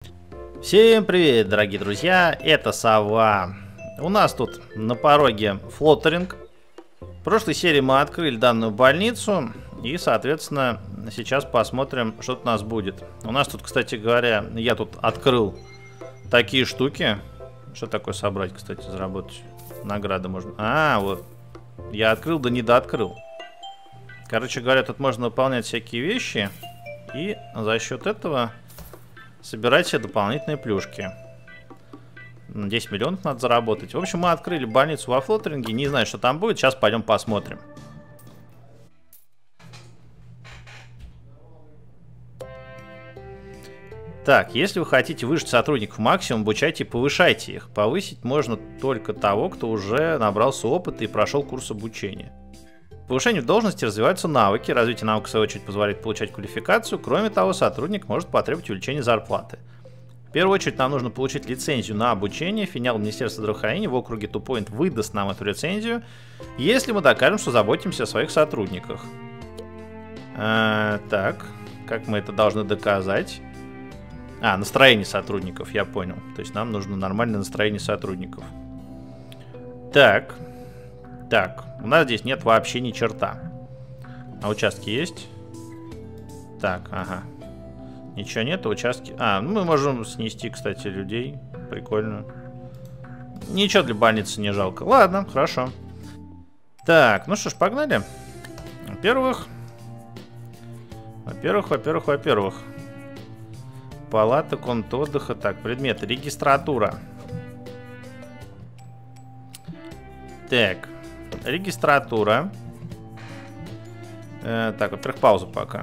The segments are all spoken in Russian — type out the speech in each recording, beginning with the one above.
Всем привет, дорогие друзья, это Сова. У нас тут на пороге флоттеринг. В прошлой серии мы открыли данную больницу. И, соответственно, сейчас посмотрим, что у нас будет. У нас тут, кстати говоря, я тут открыл такие штуки. Что такое собрать, кстати, заработать? Награды можно. А, вот. Я открыл, да не дооткрыл. Короче говоря, тут можно выполнять всякие вещи. И за счет этого собирать себе дополнительные плюшки. 10 миллионов надо заработать. В общем, мы открыли больницу во флоттеринге. Не знаю, что там будет. Сейчас пойдем посмотрим. Так, если вы хотите выжать сотрудников максимум, обучайте и повышайте их. Повысить можно только того, кто уже набрался опыта и прошел курс обучения. По повышению должности развиваются навыки. Развитие навыков, в свою очередь, позволяет получать квалификацию. Кроме того, сотрудник может потребовать увеличения зарплаты. В первую очередь, нам нужно получить лицензию на обучение. Филиал Министерства здравоохранения в округе Тупойнт выдаст нам эту лицензию, если мы докажем, что заботимся о своих сотрудниках. Так, как мы это должны доказать? Настроение сотрудников, я понял. То есть нам нужно нормальное настроение сотрудников. Так, у нас здесь нет вообще ни черта. А участки есть? Так, ага. Ничего нет, участки... мы можем снести, кстати, людей. Прикольно. Ничего для больницы не жалко. Ладно, хорошо. Так, ну что ж, погнали. Во-первых... Палата, комната отдыха. Так, предметы. Регистратура. Так. Регистратура. Так, во-первых, пауза пока.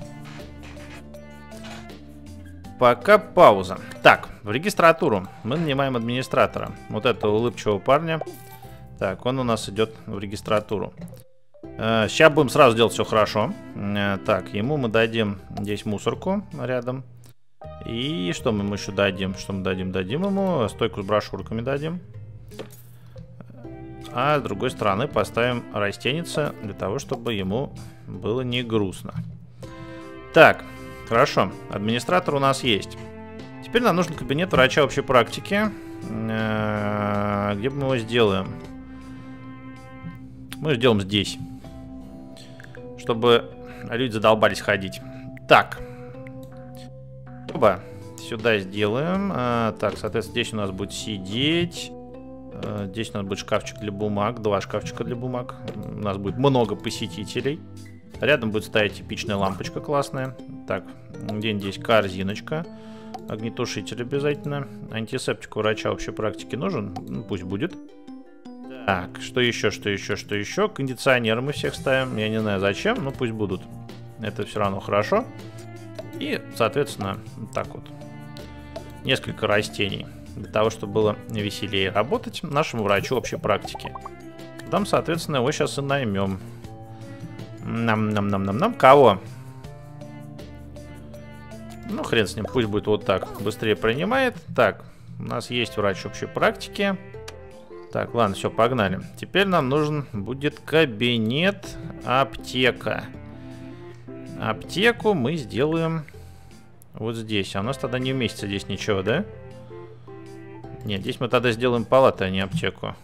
Пока пауза. Так, в регистратуру мы нанимаем администратора. Вот этого улыбчивого парня. Так, он у нас идет в регистратуру. Сейчас будем сразу делать все хорошо. Так, ему мы дадим здесь мусорку рядом. И что мы ему еще дадим? Что мы дадим? Дадим ему стойку с брошюрками дадим. А с другой стороны поставим растеница для того, чтобы ему было не грустно. Так, хорошо. Администратор у нас есть. Теперь нам нужен кабинет врача общей практики. Где мы его сделаем? Мы сделаем здесь. Чтобы люди задолбались ходить. Так. Оба. Сюда сделаем. Так, соответственно, здесь у нас будет сидеть. Здесь у нас будет шкафчик для бумаг. 2 шкафчика для бумаг. У нас будет много посетителей. Рядом будет стоять типичная лампочка классная. Так, где-нибудь здесь корзиночка. Огнетушитель обязательно. Антисептик у врача общей практики нужен? Ну, пусть будет. Так, что еще? Кондиционеры мы всех ставим. Я не знаю зачем, но пусть будут. Это все равно хорошо. И, соответственно, так вот. Несколько растений. Для того, чтобы было веселее работать нашему врачу общей практики. Там, соответственно, его сейчас и наймем. Нам. Кого? Ну, хрен с ним, пусть будет вот так. Быстрее принимает. Так, у нас есть врач общей практики. Так, ладно, все, погнали. Теперь нам нужен будет кабинет аптека. Аптеку мы сделаем вот здесь. А у нас тогда не вместится здесь ничего, да? Нет, здесь мы тогда сделаем палаты, а не аптеку.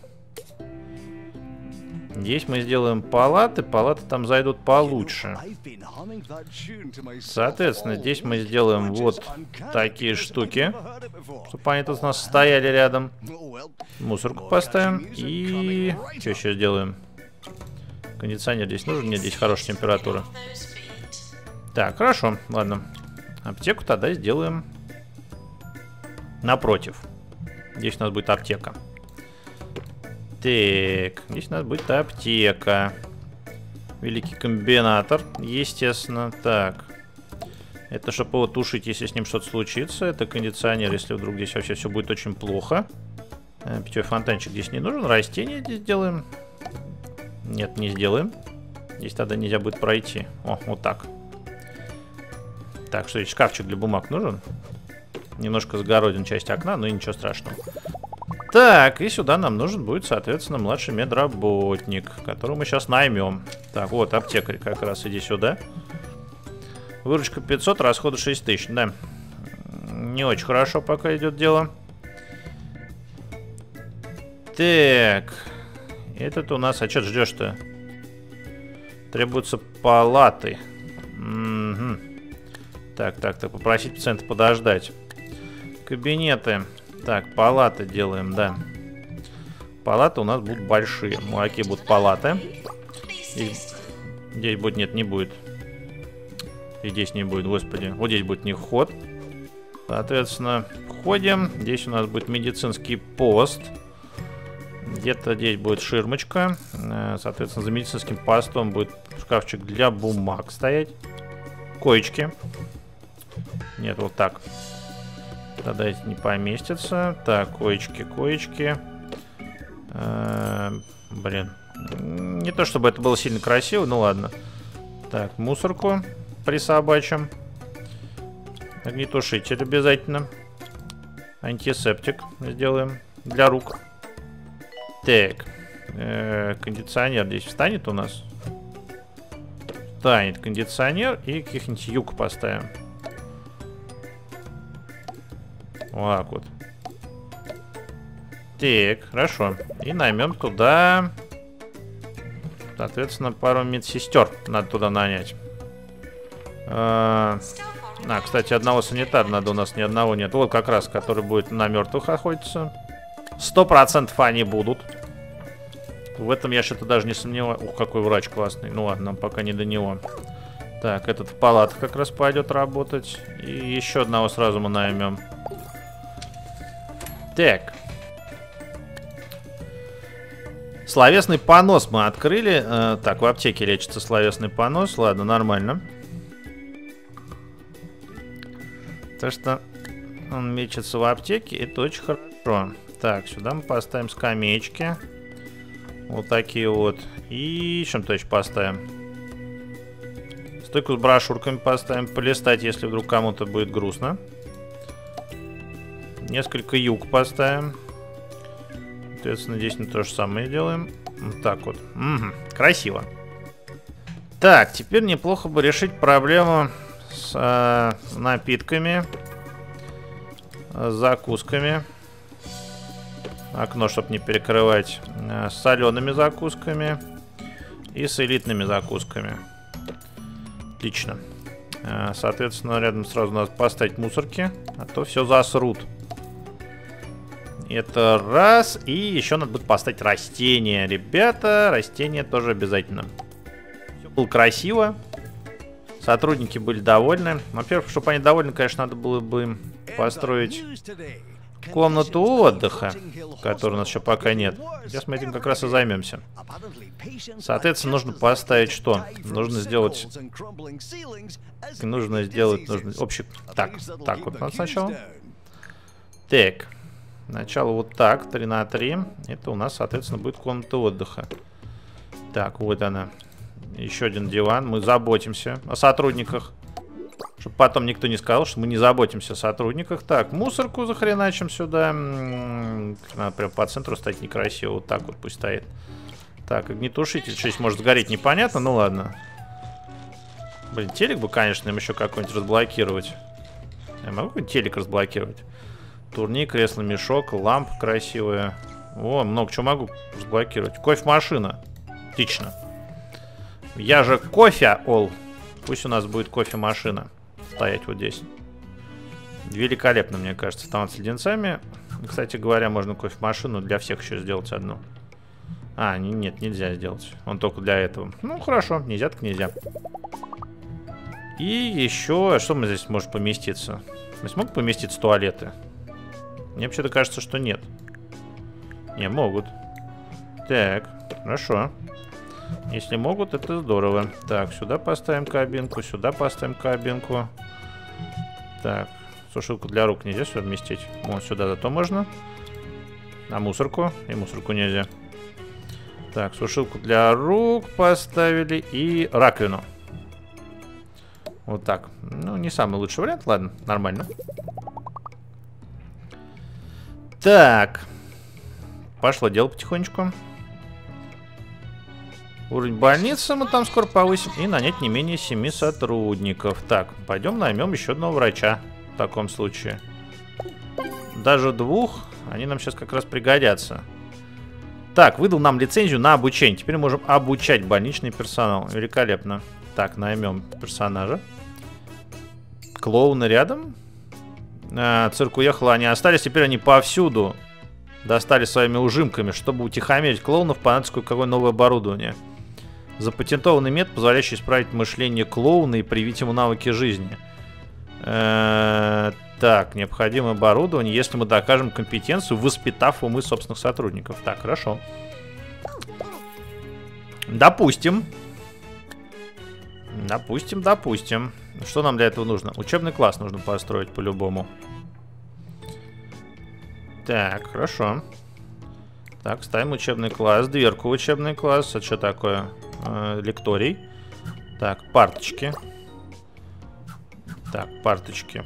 Здесь мы сделаем палаты. Палаты там зайдут получше. Соответственно, здесь мы сделаем вот такие штуки, чтобы они тут у нас стояли рядом. Мусорку поставим. И... что еще сделаем? Кондиционер здесь нужен? Нет, здесь хорошая температура. Так, хорошо, ладно. Аптеку тогда сделаем напротив. Здесь у нас будет аптека. Так, здесь у нас будет аптека. Великий комбинатор, естественно. Так, это чтобы его тушить, если с ним что-то случится. Это кондиционер, если вдруг здесь вообще все будет очень плохо. Питьевой фонтанчик здесь не нужен. Растения здесь сделаем. Нет, не сделаем. Здесь тогда нельзя будет пройти. О, вот так. Так, что здесь шкафчик для бумаг нужен? Немножко загороден часть окна, но ничего страшного. Так, и сюда нам нужен будет, соответственно, младший медработник, которого мы сейчас наймем. Так, вот, аптекарь как раз, иди сюда. Выручка 500, расходы 6000, да. Не очень хорошо пока идет дело. Так. Этот у нас... А что ждешь-то? Требуются палаты. Угу. Так. Попросить пациента подождать. Кабинеты. Так, палаты делаем, да. Палаты у нас будут большие. Какие будут палаты? И здесь будет... Нет, не будет. И здесь не будет, господи. Вот здесь будет не вход. Соответственно, входим. Здесь у нас будет медицинский пост. Где-то здесь будет ширмочка. Соответственно, за медицинским постом будет шкафчик для бумаг стоять. Коечки. Нет, вот так. Тогда эти не поместятся. Так, коечки. Блин. Не то чтобы это было сильно красиво, ну ладно. Так, мусорку присобачим. Огнетушитель обязательно. Антисептик сделаем для рук. Так. Кондиционер здесь встанет у нас? Встанет кондиционер и каких-нибудь юг поставим. Вот так вот. Так, хорошо. И наймем туда... Соответственно, пару медсестер надо туда нанять. Кстати, одного санитара надо, у нас ни одного нет. Вот как раз, который будет на мертвых охотиться. 100% они будут. В этом я что-то даже не сомневаюсь. Ух, какой врач классный. Ну ладно, нам пока не до него. Так, этот в палатах как раз пойдет работать. И еще одного сразу мы наймем. Так. Словесный понос мы открыли. Так, в аптеке лечится словесный понос. Ладно, нормально. То, что он мечется в аптеке, это очень хорошо. Так, сюда мы поставим скамеечки. Вот такие вот. И чем-то еще поставим. Стойку с брошюрками поставим. Полистать, если вдруг кому-то будет грустно. Несколько юг поставим. Соответственно, здесь мы то же самое делаем. Вот так вот. Угу, красиво. Так, теперь неплохо бы решить проблему с напитками, с закусками. Окно, чтобы не перекрывать. С солеными закусками и с элитными закусками. Отлично. Соответственно, рядом сразу надо поставить мусорки, а то все засрут. Это раз. И еще надо будет поставить растения. Ребята, растения тоже обязательно. Все было красиво. Сотрудники были довольны. Во-первых, чтобы они довольны, конечно, надо было бы им построить комнату отдыха, которой у нас еще пока нет. Сейчас мы этим как раз и займемся. Соответственно, нужно поставить что? Нужно сделать общий... Так вот надо сначала. Так. Начало вот так, 3 на 3. Это у нас, соответственно, будет комната отдыха. Так, вот она. Еще один диван. Мы заботимся о сотрудниках. Чтобы потом никто не сказал, что мы не заботимся о сотрудниках. Так, мусорку захреначим сюда. Надо прям по центру стоять некрасиво. Вот так вот пусть стоит. Так, огнетушитель. Что здесь может сгореть, непонятно. Ну ладно. Блин, телек бы, конечно, им еще какой-нибудь разблокировать. Я могу какой-нибудь телек разблокировать? Турник, кресло-мешок, лампа красивая. О, много чего могу разблокировать. Кофемашина. Отлично. Я же кофе, ол. Пусть у нас будет кофемашина стоять вот здесь. Великолепно, мне кажется. Там с леденцами. Кстати говоря, можно кофемашину для всех еще сделать одну. Нет, нельзя сделать. Он только для этого. Ну, хорошо. Нельзя, так нельзя. И еще... Что мы здесь может поместиться? Мы смогут поместиться туалеты? Мне вообще-то кажется, что нет. Не, могут. Так, хорошо. Если могут, это здорово. Так, сюда поставим кабинку, сюда поставим кабинку. Так, сушилку для рук нельзя сюда вместить. Вон сюда зато можно. А мусорку? И мусорку нельзя. Так, сушилку для рук поставили. И раковину. Вот так. Ну, не самый лучший вариант. Ладно, нормально. Так. Пошло дело потихонечку. Уровень больницы мы там скоро повысим. И нанять не менее 7 сотрудников. Так, пойдем наймем еще одного врача. В таком случае. даже 2, они нам сейчас как раз пригодятся. Так, выдал нам лицензию на обучение. Теперь можем обучать больничный персонал. Великолепно. Так, наймем персонажа. Клоуны рядом. Цирк уехал, они остались. Теперь они повсюду достали своими ужимками. Чтобы утихомирить клоунов, понадобится кое-какое новое оборудование. Запатентованный метод, позволяющий исправить мышление клоуна и привить ему навыки жизни. Так, необходимое оборудование, если мы докажем компетенцию, воспитав умы собственных сотрудников. Так, хорошо. Допустим. Допустим. Что нам для этого нужно? Учебный класс нужно построить по-любому. Так, хорошо. Так, ставим учебный класс, дверку в учебный класс. Это что такое? Лекторий. Так, парточки. Так, парточки.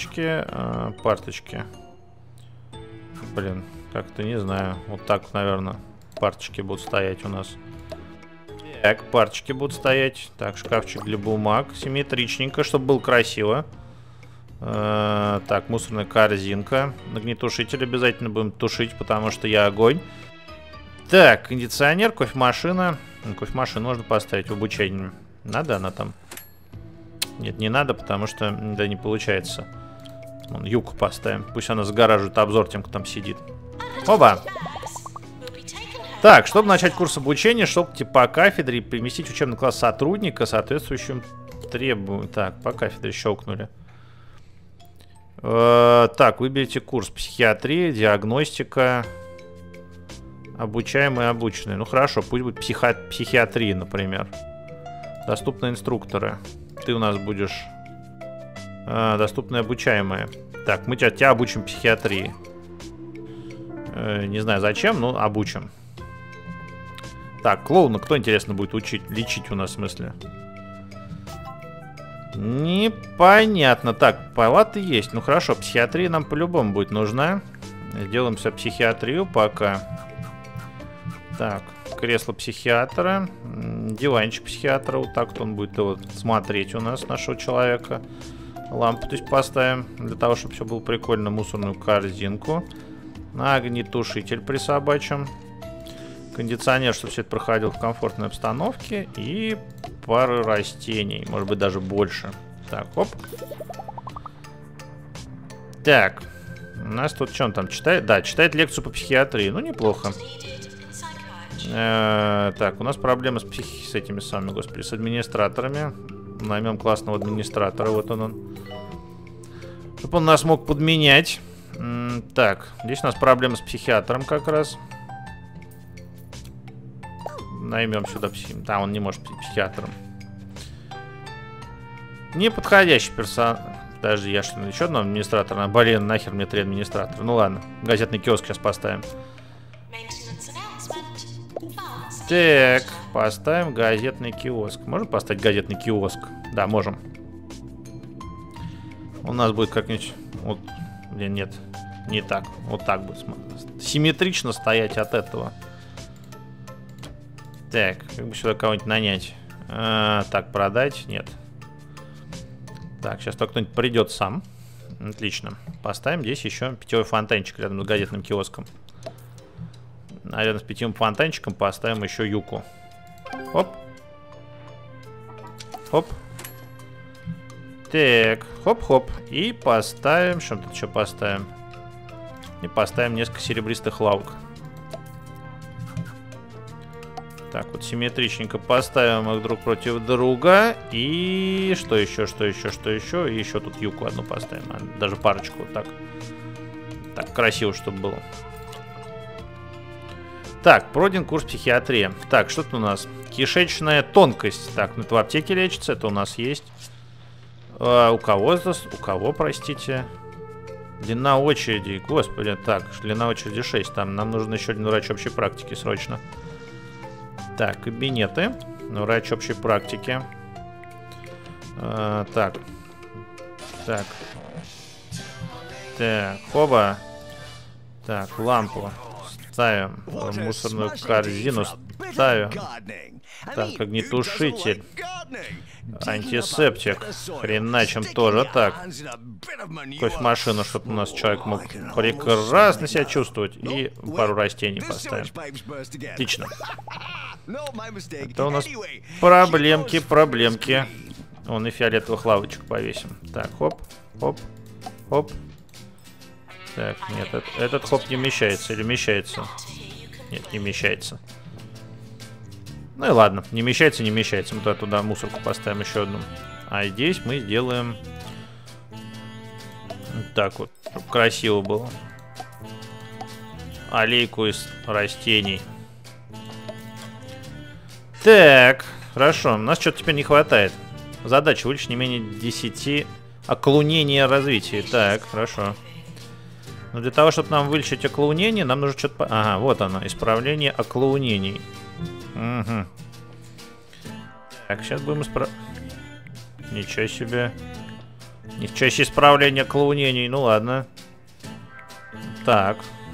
Блин, как-то не знаю. Вот так, наверное, парточки будут стоять у нас. Так, парточки будут стоять. Так, шкафчик для бумаг. Симметричненько, чтобы было красиво. Так, мусорная корзинка. Огнетушитель обязательно будем тушить, потому что я огонь. Так, кондиционер, кофемашина. Кофемашину можно поставить в обучении. Надо она там? Нет, не надо, потому что, да, не получается. Вон, юбку поставим. Пусть она загораживает обзор тем, кто там сидит. Оба! Так, чтобы начать курс обучения, чтобы по кафедре переместить в учебный класс сотрудника соответствующим требованиям. Так, по кафедре щелкнули. Так, выберите курс психиатрия, диагностика, обучаемые и обученные. Ну хорошо, пусть будет психиатрия, например. Доступные инструкторы. Ты у нас будешь доступные обучаемые. Так, мы тебя обучим психиатрии. Не знаю зачем, но обучим. Так, клоуна кто, интересно, будет учить? Лечить у нас, в смысле? Непонятно. Так, палаты есть. Ну хорошо, психиатрия нам по-любому будет нужна. Сделаем себе психиатрию пока. Так, кресло психиатра. Диванчик психиатра. Вот так вот он будет его смотреть у нас, нашего человека. Лампу, то есть, поставим. Для того, чтобы все было прикольно. Мусорную корзинку. Огнетушитель присобачим. Кондиционер, чтобы все это проходило в комфортной обстановке. И пару растений. Может быть, даже больше. Так, оп. Так. У нас тут что он там читает? Да, читает лекцию по психиатрии. Ну, неплохо. Так, у нас проблемы с этими самыми, господи, с администраторами. Наймем классного администратора. Вот он. Чтобы он нас мог подменять. Так, здесь у нас проблемы с психиатром как раз. Наймем сюда психиатра. Да, он не может быть психиатром. Неподходящий персонаж. Подожди, я что, еще одного администратора? Блин, нахер мне 3 администратора. Ну ладно, газетный киоск сейчас поставим. Так, поставим газетный киоск. Можем поставить газетный киоск? Да, можем. У нас будет как-нибудь... Вот, нет, не так. Вот так будет симметрично стоять от этого. Так, как бы сюда кого-нибудь нанять. Так, продать? Нет. Так, сейчас только кто-нибудь придет сам. Отлично. Поставим здесь еще питьевой фонтанчик рядом с газетным киоском. А рядом с питьевым фонтанчиком поставим еще юку. Оп. Хоп. Так, хоп-хоп. И поставим... Что тут еще поставим? И поставим несколько серебристых лавок. Так, вот симметричненько поставим их друг против друга. И что еще, что еще, что еще? И еще тут юку одну поставим. Даже парочку вот так. Так, красиво, чтобы было. Так, пройден курс психиатрии. Так, что тут у нас? Кишечная тонкость. Так, ну это в аптеке лечится, это у нас есть. У кого, простите? Длина очереди. Господи, так, длина очереди 6. Там нам нужен еще один врач общей практики срочно. Так, кабинеты. Врач общей практики. Так. Так. Так, хоба. Так, лампу ставим. Мусорную корзину ставим. Так, огнетушитель. Антисептик. Хреначим тоже так. Кофемашину, чтобы у нас человек мог прекрасно себя чувствовать. И пару растений поставим. Отлично. Это у нас проблемки. Вон и фиолетовых лавочек повесим. Так, хоп, хоп, хоп. Так, нет, этот хоп не вмещается или вмещается? Нет, не вмещается. Ну и ладно, не вмещается, не вмещается. Мы туда мусорку поставим еще одну. А здесь мы сделаем так вот, чтобы красиво было. Аллейку из растений. Так, хорошо. У нас что-то теперь не хватает. Задача вылечить не менее 10 оклонения развития. Так, хорошо. Но для того, чтобы нам вылечить оклоунение, нам нужно что-то... Ага, вот оно. Исправление оклоунений. Угу. Так, сейчас будем исправлять. Ничего себе. Ничего себе исправление оклоунений. Ну ладно. Так.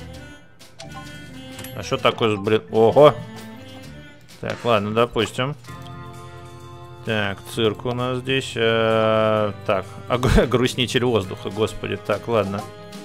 А что такое, блин? Ого! Так, ладно, допустим. Так, цирк у нас здесь. Так, грустнитель воздуха, господи. Так, ладно.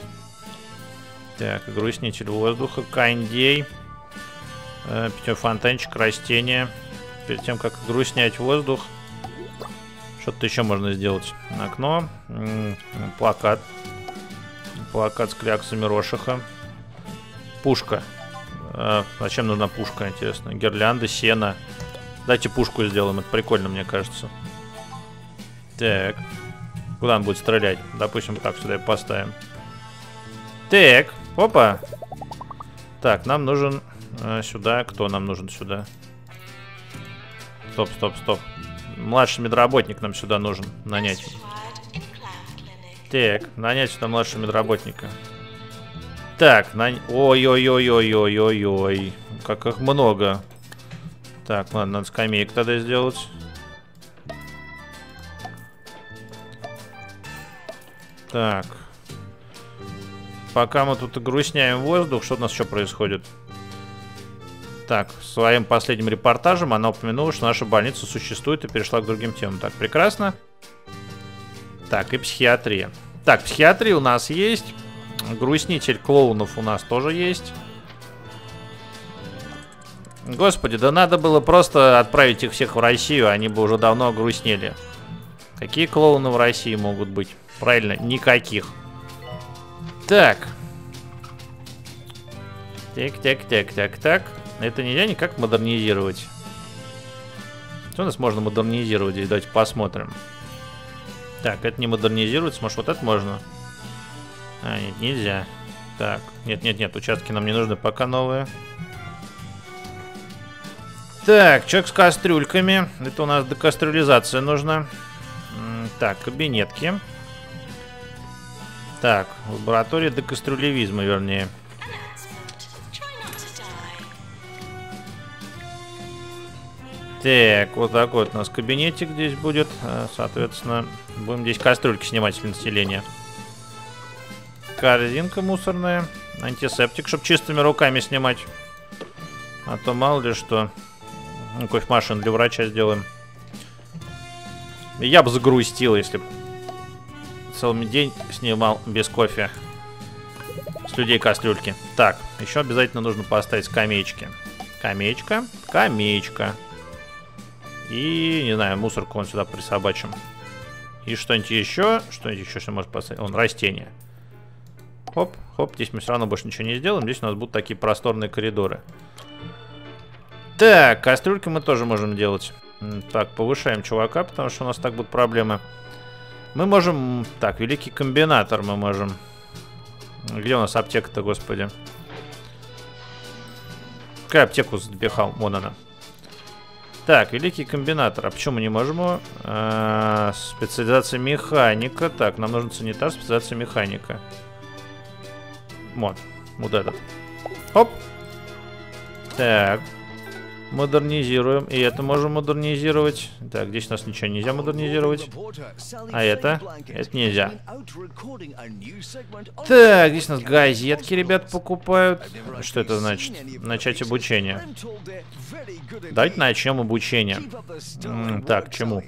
Так, грустнитель воздуха, кондей. Питьевой фонтанчик, растения. Перед тем, как грустнять воздух, что-то еще можно сделать. Окно. Плакат. Плакат с кляксами Рошиха. Пушка. Зачем нужна пушка, интересно? Гирлянды, сено. Давайте пушку сделаем, это прикольно, мне кажется. Так. Куда он будет стрелять? Допустим, так, сюда и поставим. Так, опа. Так, нам нужен сюда. Кто нам нужен сюда? Стоп. Младший медработник нам сюда нужен нанять. Так, нанять сюда младшего медработника. Так, ой-ой-ой-ой-ой-ой-ой. Как их много. Так, ладно, надо скамейку тогда сделать. Так. Пока мы тут грустняем воздух, что у нас еще происходит? Так, своим последним репортажем она упомянула, что наша больница существует и перешла к другим темам. Так, прекрасно. Так, и психиатрия. Так, психиатрия у нас есть. Грустнитель клоунов у нас тоже есть. Господи, да надо было просто отправить их всех в Россию, они бы уже давно грустнели. Какие клоуны в России могут быть? Правильно, никаких. Так. Так. Это нельзя никак модернизировать. Что у нас можно модернизировать здесь? Давайте посмотрим. Так, это не модернизируется. Может, вот это можно? А, нет, нельзя. Так, нет, участки нам не нужны пока новые. Так, человек с кастрюльками. Это у нас декастрюлизация нужна. Так, кабинетки. Так, лаборатория декастрюлевизма, вернее. Так, вот такой вот у нас кабинетик здесь будет. Соответственно, будем здесь кастрюльки снимать для населения. Корзинка мусорная. Антисептик, чтобы чистыми руками снимать. А то мало ли что. Кофемашину для врача сделаем. Я бы загрустил, если бы целый день снимал без кофе с людей кастрюльки. Так, еще обязательно нужно поставить скамеечки. Скамеечка. И, не знаю, мусорку вон сюда присобачим. И что-нибудь еще. Что-нибудь еще что может поставить? Вон, растения. Хоп. Здесь мы все равно больше ничего не сделаем. Здесь у нас будут такие просторные коридоры. Так, кастрюльки мы тоже можем делать. Так, повышаем чувака, потому что у нас так будут проблемы. Мы можем... Так, великий комбинатор мы можем... Где у нас аптека-то, господи? Какая аптеку запихал? Вон она. Так, великий комбинатор. А почему мы не можем его? Специализация механика. Так, нам нужен санитар, специализация механика. Вот этот. Хоп. Так. Модернизируем. И это можем модернизировать. Так, здесь у нас ничего нельзя модернизировать. А это? Это нельзя. Так, здесь у нас газетки, ребят, покупают. Что это значит? Начать обучение. Давайте начнем обучение. Так, чему?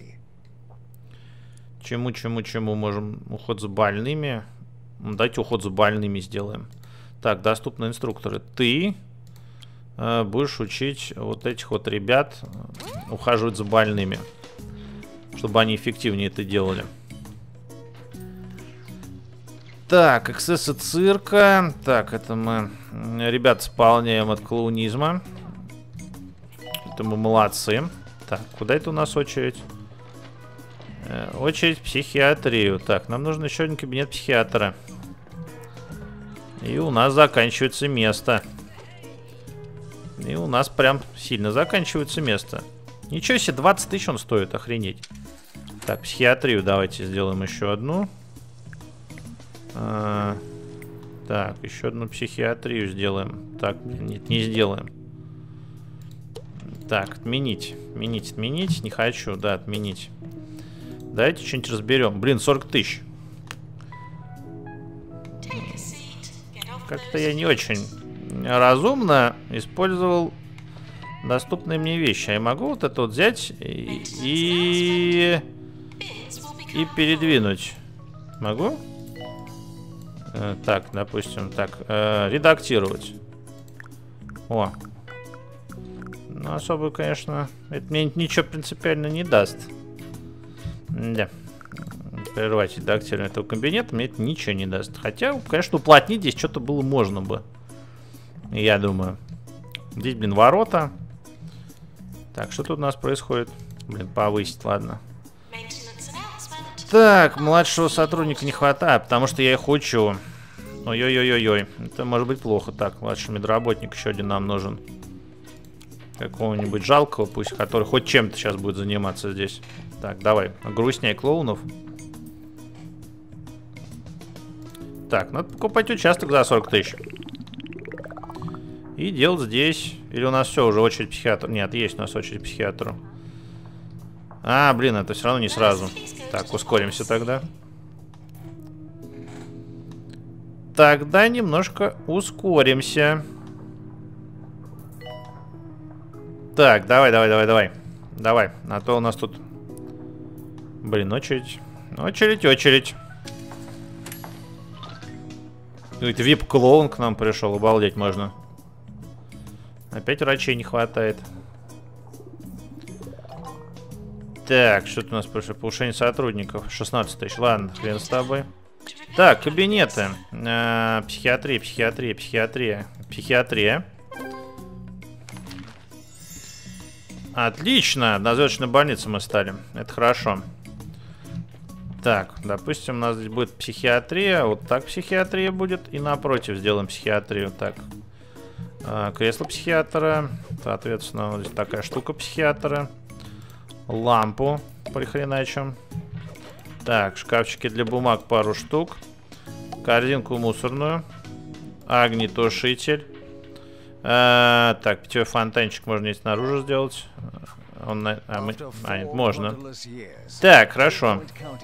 Чему можем? Уход за больными. Давайте уход за больными сделаем. Так, доступны инструкторы. Ты будешь учить вот этих вот ребят ухаживать за больными, чтобы они эффективнее это делали. Так, эксцессы цирка. Так, это мы, ребят, исполняем от клоунизма. Это мы молодцы. Так, куда это у нас очередь? Очередь в психиатрию. Так, нам нужен еще один кабинет психиатра. И у нас заканчивается место. И у нас прям сильно заканчивается место. Ничего себе, 20 тысяч он стоит, охренеть. Так, психиатрию давайте сделаем еще одну. Так, еще одну психиатрию сделаем. Так, нет, не сделаем. Так, отменить. Отменить. Не хочу, да, отменить. Давайте что-нибудь разберем. Блин, 40 тысяч. Как-то я не очень разумно использовал доступные мне вещи. А я могу вот это вот взять и передвинуть. Могу? Так, допустим, так, редактировать. О. Ну, особо, конечно, это мне ничего принципиально не даст. Да. Прервать редактирование этого кабинета мне это ничего не даст. Хотя, конечно, уплотнить здесь что-то было можно бы. Я думаю. Здесь, блин, ворота. Так, что тут у нас происходит? Блин, повысить, ладно. Так, младшего сотрудника не хватает, потому что я их учу. Ой-ой-ой-ой-ой. Это может быть плохо. Так, младший медработник еще один нам нужен. Какого-нибудь жалкого, пусть, который хоть чем-то сейчас будет заниматься здесь. Так, давай, грустнее клоунов. Так, надо покупать участок за 40 тысяч. И делать здесь. Или у нас все, уже очередь психиатру? Нет, есть у нас очередь психиатру. А, блин, это все равно не сразу. Так, ускоримся тогда. Тогда немножко ускоримся. Так, давай. Давай, а то у нас тут... Блин, очередь. Очередь. Какой-то вип-клоун к нам пришел, обалдеть можно. Опять врачей не хватает. Так, что-то у нас прошло. Повышение сотрудников. 16 тысяч. Ладно, хрен с тобой. Так, кабинеты. Психиатрия. Отлично. Однозвездочной больницей мы стали. Это хорошо. Так, допустим, у нас здесь будет психиатрия. Вот так психиатрия будет. И напротив сделаем психиатрию. Так. Кресло психиатра. Соответственно, вот здесь такая штука психиатра. Лампу прихреначим. Так, шкафчики для бумаг пару штук. Корзинку мусорную. Огнетушитель. Так, питьевой фонтанчик можно и снаружи сделать. Можно. Так, хорошо.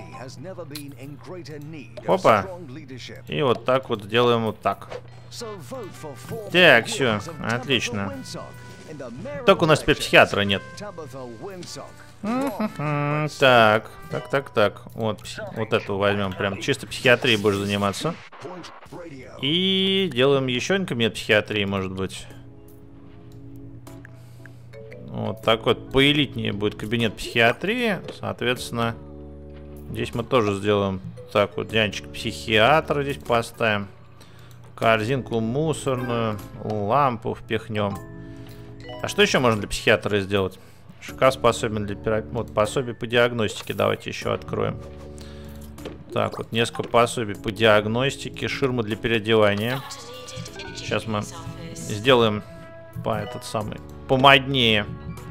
Опа. И вот так вот сделаем вот так. Так, все, отлично. Только у нас теперь психиатра нет. Так. Вот эту возьмем. Прям чисто психиатрией будешь заниматься. И делаем еще один кабинет психиатрии, может быть. Вот так вот поэлитнее будет кабинет психиатрии. Соответственно, здесь мы тоже сделаем так вот. Дянчик психиатра здесь поставим. Корзинку мусорную. Лампу впихнем. А что еще можно для психиатра сделать? Шкаф способен для вот пособие по диагностике. Давайте еще откроем. Так, вот несколько пособий по диагностике. Ширма для переодевания. Сейчас мы сделаем помоднее.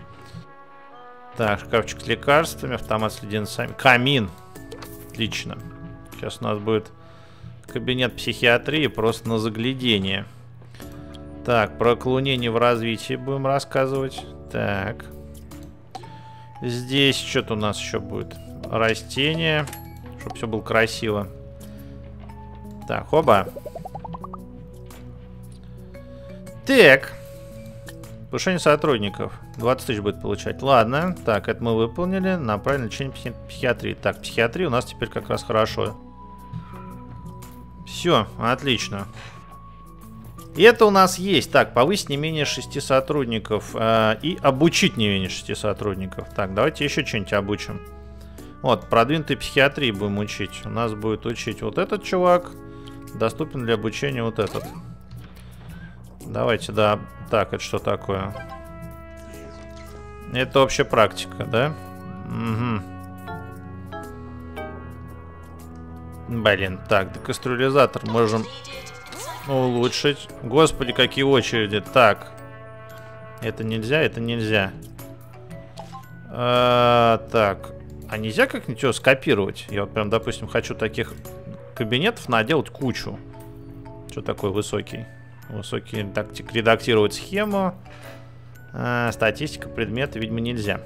Так, шкафчик с лекарствами, автомат с леденцами. Камин. Отлично. Сейчас у нас будет кабинет психиатрии просто на заглядение. Так, про клонение в развитии будем рассказывать. Так. Здесь что-то у нас еще будет. Растения. Чтобы все было красиво. Так, оба. Так. Повышение сотрудников. 20 тысяч будет получать. Ладно. Так, это мы выполнили. Направили на лечение психиатрии. Так, психиатрия у нас теперь как раз хорошо. Все, отлично. И это у нас есть. Так, повысить не менее 6 сотрудников. И обучить не менее 6 сотрудников. Так, давайте еще что-нибудь обучим. Вот, продвинутой психиатрии будем учить. У нас будет учить вот этот чувак. Доступен для обучения вот этот. Давайте, да. Так, это что такое? Это общая практика, да? Угу. Блин, так, декастрюлизатор можем улучшить. Господи, какие очереди. Так. Это нельзя, это нельзя. Так. А нельзя как-нибудь скопировать? Я вот прям, допустим, хочу таких кабинетов наделать кучу. Что такое высокий? Высокий редактировать схему. Статистика, предметы, видимо, нельзя.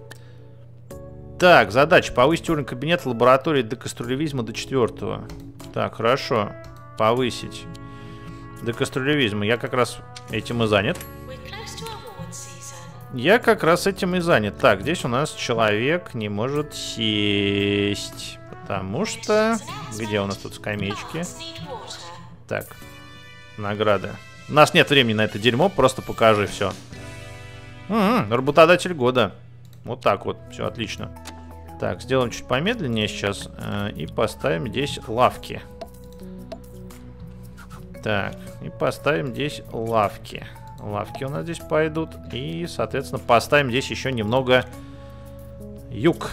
Так, задача. Повысить уровень кабинета лаборатории декастрюлевизма до 4. Так, хорошо. Повысить. Декастрюлевизм. Я как раз этим и занят. Я как раз этим и занят. Так, здесь у нас человек не может сесть. Потому что... Где у нас тут скамеечки? Так. Награда. У нас нет времени на это дерьмо, просто покажи все. Работодатель года. Вот так вот, все отлично. Так, сделаем чуть помедленнее сейчас. И поставим здесь лавки. Так, и поставим здесь лавки. Лавки у нас здесь пойдут. И, соответственно, поставим здесь еще немного юг.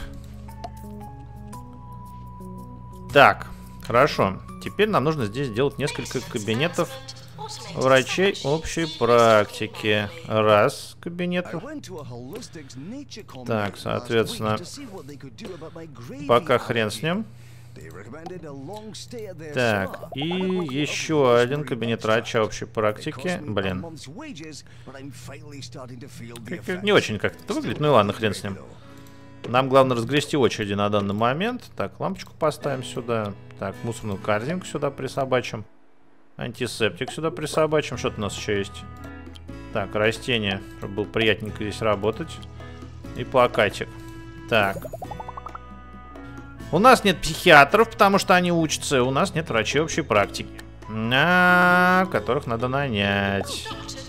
Так, хорошо. Теперь нам нужно здесь сделать несколько кабинетов врачей общей практики. Раз кабинетов. Так, соответственно, пока хрен с ним. Так, и еще один кабинет врача общей практики. Блин. Не очень как-то это выглядит. Ну и ладно, хрен с ним. Нам главное разгрести очереди на данный момент. Так, лампочку поставим сюда. Так, мусорную корзинку сюда присобачим. Антисептик сюда присобачим. Что-то у нас еще есть. Так, растения, чтобы было приятненько здесь работать. И плакатик. Так. У нас нет психиатров, потому что они учатся. У нас нет врачей общей практики, которых надо нанять.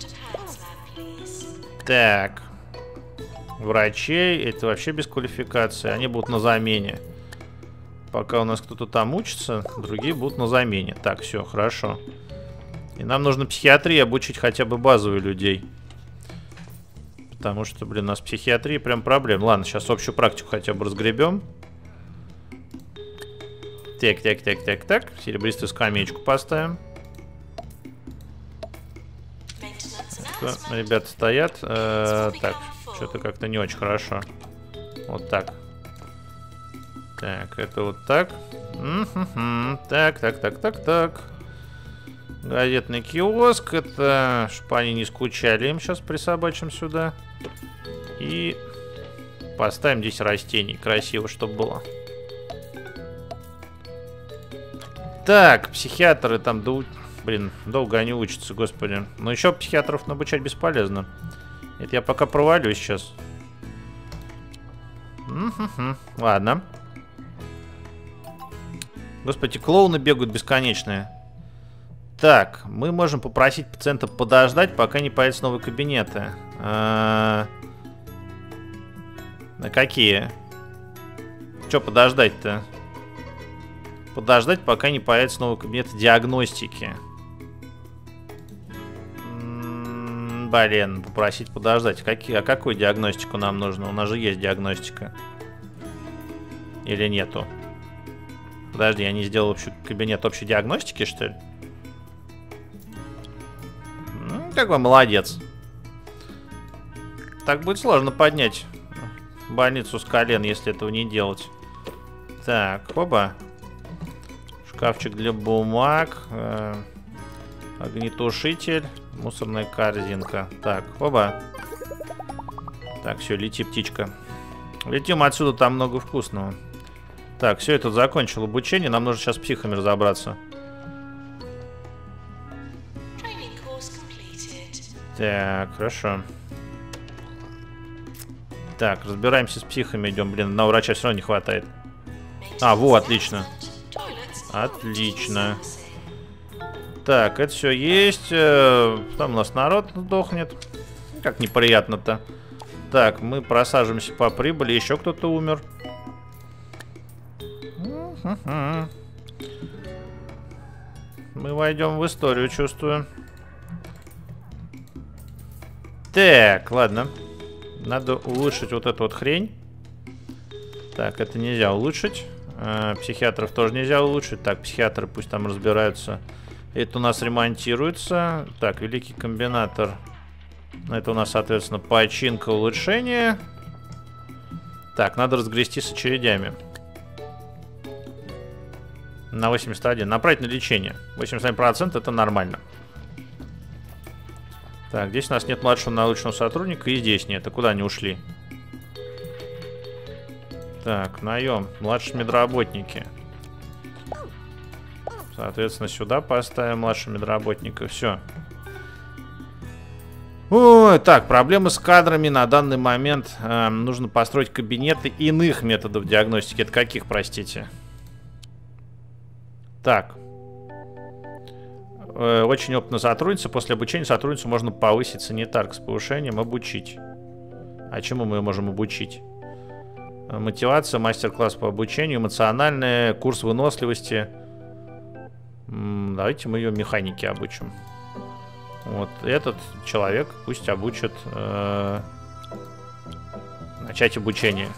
Так. Врачей, это вообще без квалификации. Они будут на замене. Пока у нас кто-то там учится, другие будут на замене. Так, все, хорошо. И нам нужно психиатрии обучить хотя бы базовых людей. Потому что, блин, у нас психиатрия прям проблем. Ладно, сейчас общую практику хотя бы разгребем. Так, так, так, так, так. Серебристую скамеечку поставим. Ребята стоят. Так, что-то как-то не очень хорошо. Вот так. Так, это вот так. Так, так, так, так, так. Газетный киоск. Это, чтобы они не скучали, им сейчас присобачим сюда. И поставим здесь растений. Красиво, чтобы было. Так, психиатры там, блин, долго они учатся, господи. Но еще психиатров обучать бесполезно. Это я пока провалюсь сейчас. Ладно. Господи, клоуны бегают бесконечные. Так, мы можем попросить пациента подождать, пока не появятся новые кабинеты. На какие? Че подождать-то? Подождать, пока не появятся новые кабинеты диагностики. Блин, попросить подождать. А какую диагностику нам нужно? У нас же есть диагностика. Или нету? Подожди, я не сделал кабинет общей диагностики, что ли? Ну, какой молодец. Так будет сложно поднять больницу с колен, если этого не делать. Так, оба. Шкафчик для бумаг. Огнетушитель. Мусорная корзинка. Так, оба. Так, все, лети, птичка. Летим отсюда, там много вкусного. Так, все, я тут закончил обучение. Нам нужно сейчас с психами разобраться. Так, хорошо. Так, разбираемся с психами, идем. Блин, на врача все равно не хватает. А, во, отлично. Отлично. Так, это все есть. Там у нас народ сдохнет. Как неприятно-то. Так, мы просаживаемся по прибыли. Еще кто-то умер. Мы войдем в историю, чувствую. Так, ладно. Надо улучшить вот эту вот хрень. Так, это нельзя улучшить. Психиатров тоже нельзя улучшить. Так, психиатры пусть там разбираются. Это у нас ремонтируется. Так, великий комбинатор. Это у нас, соответственно, починка, улучшение. Так, надо разгрести с очередями. На 81. Направить на лечение. 81% это нормально. Так, здесь у нас нет младшего научного сотрудника, и здесь нет. А куда они ушли? Так, наем. Младшие медработники. Соответственно, сюда поставим младшего медработника. Все. Ой, так, проблемы с кадрами на данный момент. Нужно построить кабинеты иных методов диагностики. Это каких, простите? Так. Очень опытная сотрудница. После обучения сотрудницу можно повысить санитарк с повышением обучить. А чему мы ее можем обучить? Мотивация, мастер-класс по обучению, эмоциональный, курс выносливости. Давайте мы ее механике обучим. Вот этот человек пусть обучит начать обучение.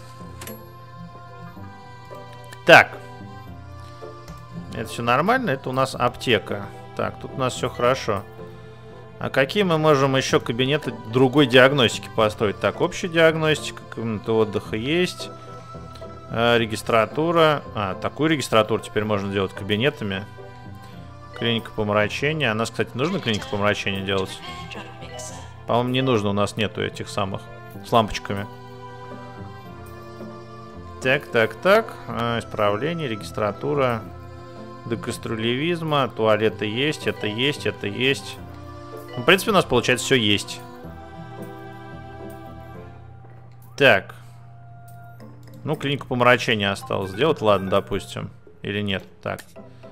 Так. Это все нормально. Это у нас аптека. Так, тут у нас все хорошо. А какие мы можем еще кабинеты другой диагностики построить? Так, общая диагностика, комната отдыха есть. Регистратура. А, такую регистратуру теперь можно делать кабинетами. Клиника помрачения. А нас, кстати, нужно клиника помрачения делать? По-моему, не нужно. У нас нету этих самых с лампочками. Так, так, так. Исправление, регистратура. Декаструлевизма. Туалеты есть, это есть, это есть. Ну, в принципе, у нас, получается, все есть. Так. Ну, клинику помрачения осталось сделать. Ладно, допустим. Или нет. Так.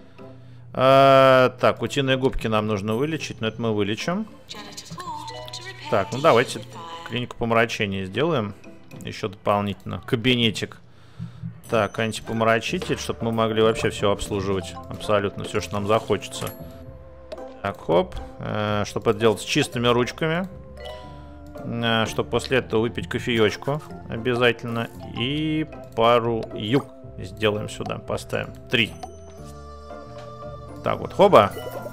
Так, утиные губки нам нужно вылечить. Но это мы вылечим. Так, ну давайте клинику помрачения сделаем. Еще дополнительно. Кабинетик. Так, антипомрачитель, чтобы мы могли вообще все обслуживать. Абсолютно все, что нам захочется. Так, хоп. Чтобы это делать с чистыми ручками. Чтобы после этого выпить кофеечку обязательно. И пару юг сделаем сюда. Поставим. 3. Так вот, хоба.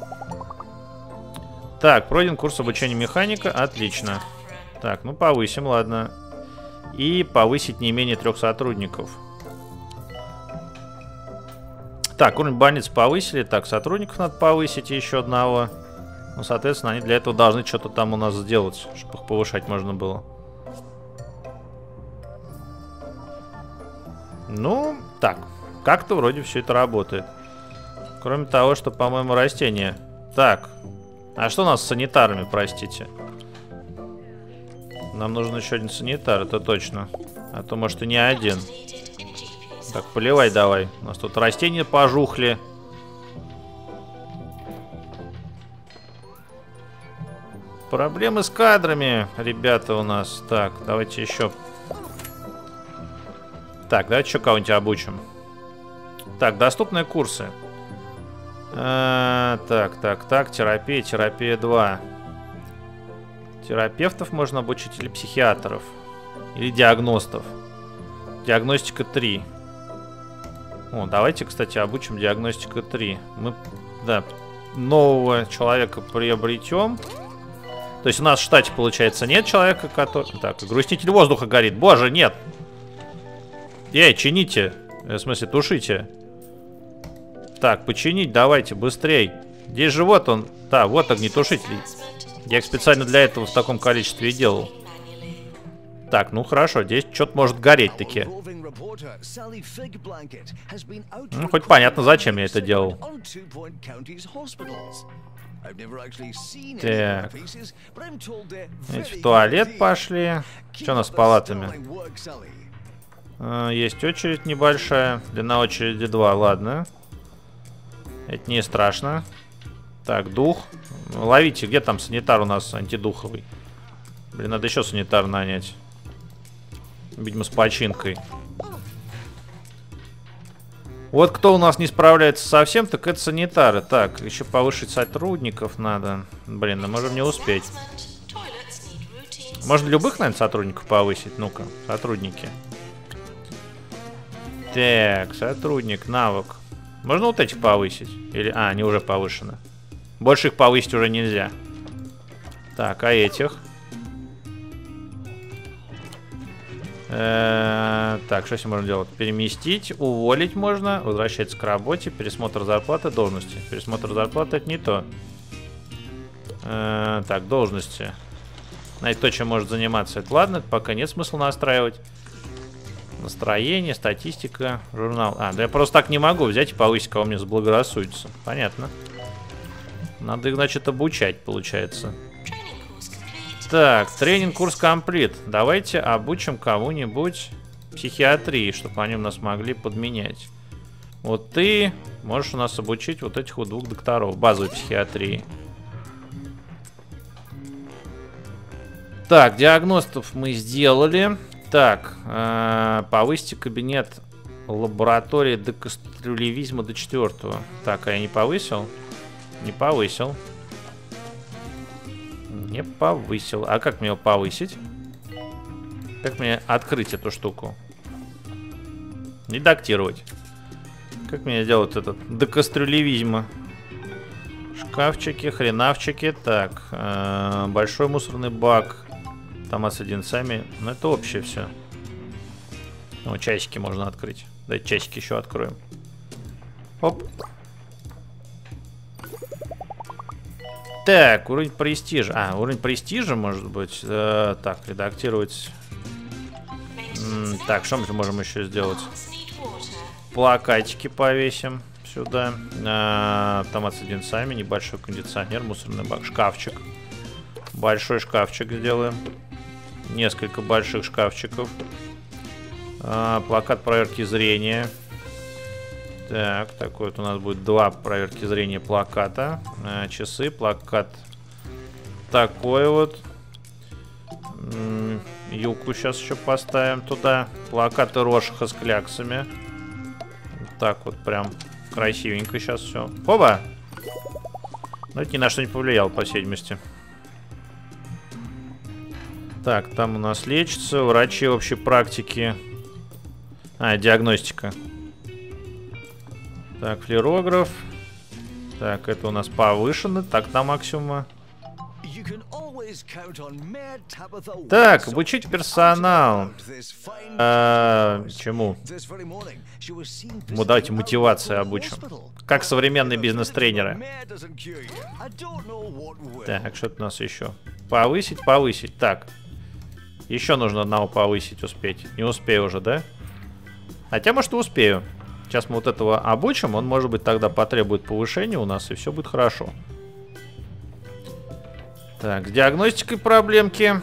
Так, пройден курс обучения механика. Отлично. Так, ну повысим, ладно. И повысить не менее 3 сотрудников. Так, уровень больницы повысили. Так, сотрудников надо повысить еще одного. Ну, соответственно, они для этого должны что-то там у нас сделать, чтобы их повышать можно было. Ну, так. Как-то вроде все это работает. Кроме того, что, по-моему, растения. Так. А что у нас с санитарами, простите? Нам нужен еще один санитар, это точно. А то, может, и не один. Так, поливай давай. У нас тут растения пожухли. Проблемы с кадрами, ребята, у нас. Так, давайте еще. Так, давайте еще кого-нибудь обучим. Так, доступные курсы. Так, терапия, терапия 2. Терапевтов можно обучить или психиатров. Или диагностов. Диагностика 3. О, давайте, кстати, обучим диагностика 3. Мы, да, нового человека приобретем. То есть у нас в штате, получается, нет человека, который... Так, груститель воздуха горит. Боже, нет! Эй, чините. В смысле, тушите. Так, починить давайте, быстрей. Здесь же вот он. Да, вот огнетушитель. Я их специально для этого в таком количестве и делал. Так, ну хорошо, здесь что-то может гореть таки. Ну, хоть понятно, зачем я это делал. Так. Эти в туалет пошли. Что у нас с палатами? Есть очередь небольшая. Длина очереди 2, ладно. Это не страшно. Так, дух. Ловите, где там санитар у нас антидуховый? Блин, надо еще санитар нанять. Видимо, с починкой. Вот кто у нас не справляется совсем, так это санитары. Так, еще повысить сотрудников надо. Блин, мы можем не успеть. Можно любых, наверное, сотрудников повысить. Ну-ка, сотрудники. Так, сотрудник, навык. Можно вот этих повысить? Или... А, они уже повышены. Больше их повысить уже нельзя. Так, а этих? Так, что с ним можно делать? Переместить, уволить можно, возвращаться к работе, пересмотр зарплаты, должности. Пересмотр зарплаты — это не то. Так, должности. Знаете, то, чем может заниматься, это ладно, это пока нет смысла настраивать. Настроение, статистика, журнал. А, да я просто так не могу взять и повысить, кого мне заблагорассудится. Понятно. Надо их, значит, обучать, получается. Так, тренинг-курс комплит. Давайте обучим кого-нибудь психиатрии, чтобы они у нас могли подменять. Вот ты можешь у нас обучить вот этих вот 2 докторов базовой психиатрии. Так, диагностов мы сделали. Так, повысьте кабинет лаборатории декастрюлевизма до 4-го. Так, а я не повысил? Не повысил. Не повысил. А как мне его повысить? Как мне открыть эту штуку? Редактировать. Как мне сделать этот декастрюлевизма? Шкафчики, хренавчики. Так, большой мусорный бак. Томат с леденцами. Ну, это общее все. Ну, часики можно открыть. Давайте часики еще откроем. Оп. Так, уровень престижа. А, уровень престижа, может быть. Так, редактировать. Так, что мы можем еще сделать? Плакатики повесим сюда. Томат с леденцами, небольшой кондиционер, мусорный бак, шкафчик. Большой шкафчик сделаем. Несколько больших шкафчиков. Плакат проверки зрения. Так, такой вот у нас будет 2 проверки зрения плаката. Часы, плакат. Такой вот. Юку сейчас еще поставим туда. Плакаты Рошиха с кляксами. Так вот прям красивенько сейчас все. Оба! Но это ни на что не повлияло, по всей видимости. Так, там у нас лечится. Врачи общей практики. А, диагностика. Так, флюорограф. Так, это у нас повышено. Так, на максимума. Так, обучить персонал. Чему? Ну, давайте мотивацию обучим. Как современные бизнес-тренеры. Так, что-то у нас еще. Повысить, повысить. Так. Еще нужно одного повысить, успеть. Не успею уже, да? Хотя, может, и успею. Сейчас мы вот этого обучим. Он, может быть, тогда потребует повышения у нас, и все будет хорошо. Так, с диагностикой проблемки.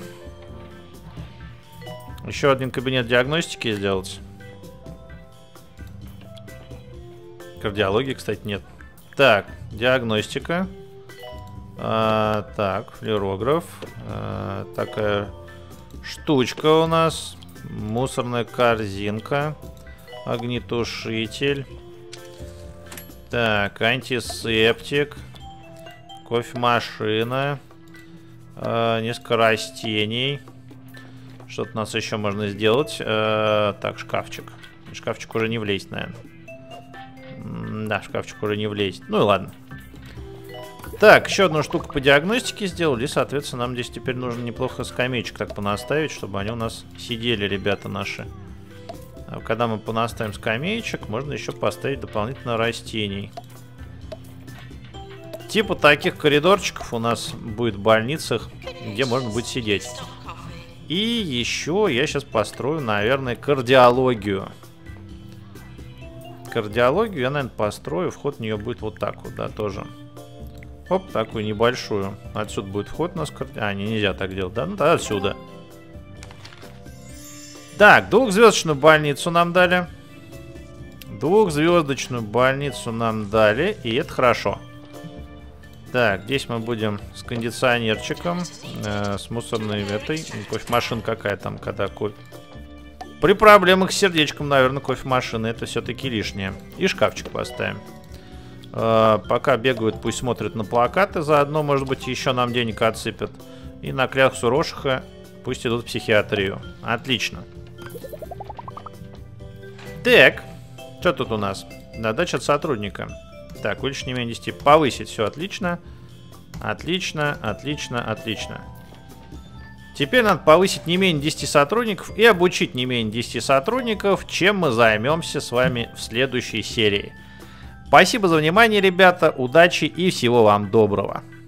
Еще один кабинет диагностики сделать. Кардиологии, кстати, нет. Так, диагностика. Так, флюорограф. Такая штучка у нас. Мусорная корзинка. Огнетушитель. Так, антисептик. Кофемашина. Несколько растений. Что-то у нас еще можно сделать. Так, шкафчик. Шкафчик уже не влезет, наверное. Да, шкафчик уже не влезет. Ну и ладно. Так, еще одну штуку по диагностике сделали. И, соответственно, нам здесь теперь нужно неплохо скамеечек так понаставить, чтобы они у нас сидели, ребята наши. А когда мы понаставим скамеечек, можно еще поставить дополнительно растений. Типа таких коридорчиков у нас будет в больницах, где можно будет сидеть. И еще я сейчас построю, наверное, кардиологию. Кардиологию я, наверное, построю. Вход в нее будет вот так вот, да, тоже. Оп, такую небольшую. Отсюда будет вход у нас. А, нельзя так делать, да? Ну, тогда отсюда. Так, двухзвездочную больницу нам дали. Двухзвездочную больницу нам дали. И это хорошо. Так, здесь мы будем с кондиционерчиком. С мусорной этой. Кофемашина какая там, когда кофе. При проблемах с сердечком, наверное, кофемашина. Это все-таки лишнее. И шкафчик поставим. Пока бегают, пусть смотрят на плакаты. Заодно, может быть, еще нам денег отсыпят. И на клятву Рошиха пусть идут в психиатрию. Отлично. Так. Что тут у нас? Задача от сотрудника. Так, увеличить не менее 10. Повысить. Все, отлично. Отлично, отлично, отлично. Теперь надо повысить не менее 10 сотрудников и обучить не менее 10 сотрудников, чем мы займемся с вами в следующей серии. Спасибо за внимание, ребята. Удачи и всего вам доброго.